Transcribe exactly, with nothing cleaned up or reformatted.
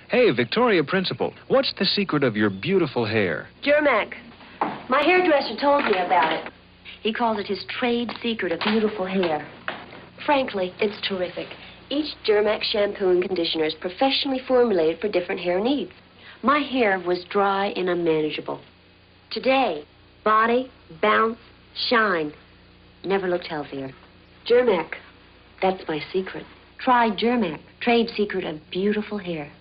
Hey, Victoria Principal, what's the secret of your beautiful hair? Jhirmack. My hairdresser told me about it. He calls it his trade secret of beautiful hair. Frankly, it's terrific. Each Jhirmack shampoo and conditioner is professionally formulated for different hair needs. My hair was dry and unmanageable. Today, body, bounce, shine. Never looked healthier. Jhirmack. That's my secret. Try Jhirmack, trade secret of beautiful hair.